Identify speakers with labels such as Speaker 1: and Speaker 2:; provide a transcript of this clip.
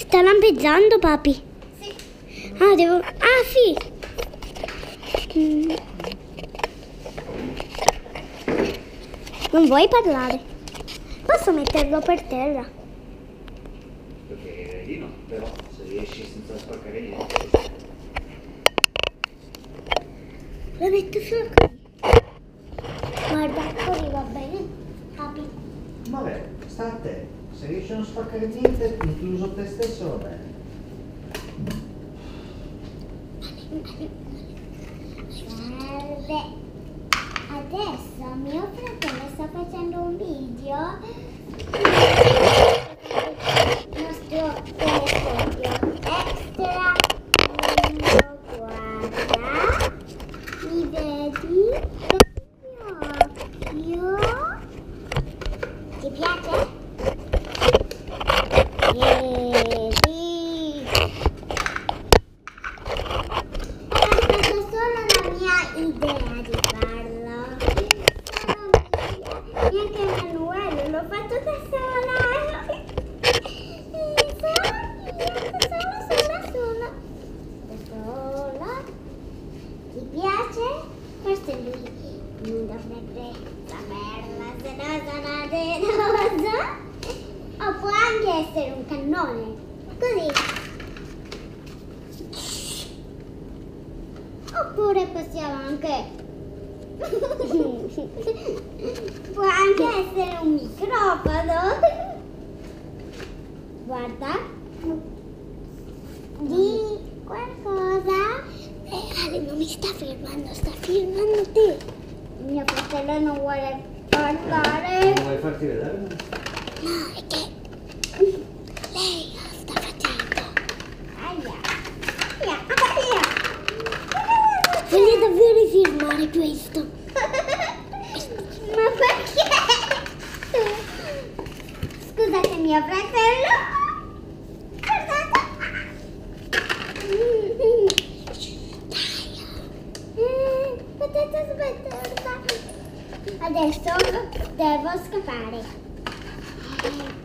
Speaker 1: Sta lampeggiando, papi?
Speaker 2: Sì.
Speaker 1: Ah, devo... Ah, sì. Non vuoi parlare? Posso metterlo per terra?
Speaker 3: Perché lì no, però se riesci senza spaccare niente.
Speaker 1: Lo metto solo così. Guarda, così va bene. Papi.
Speaker 3: Vabbè, sta a te. Se riesci a non spaccare niente, incluso te stesso, va bene.
Speaker 2: Salve. Adesso mio fratello sta facendo un video. Il nostro telescopio extra. Guarda. Mi vedi? Io. Ti piace? Sì. È solo la mia idea di farlo. Neanche Emanuele, l'ho fatto da sola. Sola. Ti piace? Forse lui non dovrebbe saperla, se no sarà denosa. O può anche essere un cannone. Così. Oppure possiamo anche... può anche essere un microfono. Guarda. Di qualcosa.
Speaker 1: Ale non mi sta filmando, sta filmando te.
Speaker 2: Mio fratello non vuole parlare.
Speaker 3: Non vuoi farti vedere?
Speaker 1: No, è che lei sta facendo.
Speaker 2: Aia. Aia.
Speaker 1: Voglio davvero filmare questo.
Speaker 2: Ma perché? Scusate mio fratello. Guardate. Potete smetterla. Adesso devo scappare.